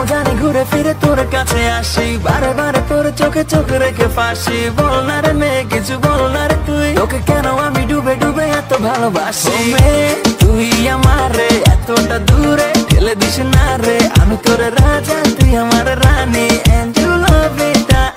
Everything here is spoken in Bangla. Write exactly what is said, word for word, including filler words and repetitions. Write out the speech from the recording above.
জানি ঘুরে ফিরে তোর কাছে আসি, বারে বারে তোর চোখে চোখ রেখে ফাঁসি। বল না রে মেয়ে কিছু বল না রে তুই, তোকে কেন আমি ডুবে ডুবে এত ভালোবাসি। মেয়ে তুই আমারে এতটা দূরে ঠেলে দিস না রে, আমি তোর রাজা তুই আমার রানী, and you love it